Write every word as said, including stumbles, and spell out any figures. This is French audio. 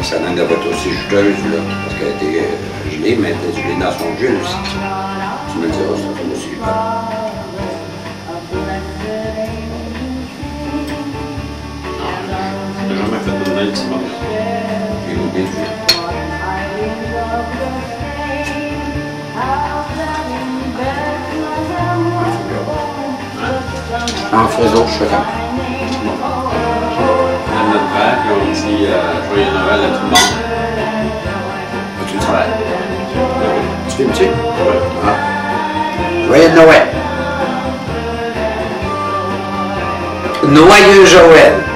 sa langue doit être aussi juteuse, là, parce qu'elle était euh, gelée, mais elle était gelée dans son jus aussi. Tu me diras, ça fait aussi pas. J'ai jamais fait de même, c'est bon. J'ai oublié de jus. En frézo, je fais comme. À notre père, puis on dit euh, Joyeux Noël à tout le monde. Tu le travailles. Tu fais petit? Oui. Ah. Joyeux Noël. Noyeux Joël.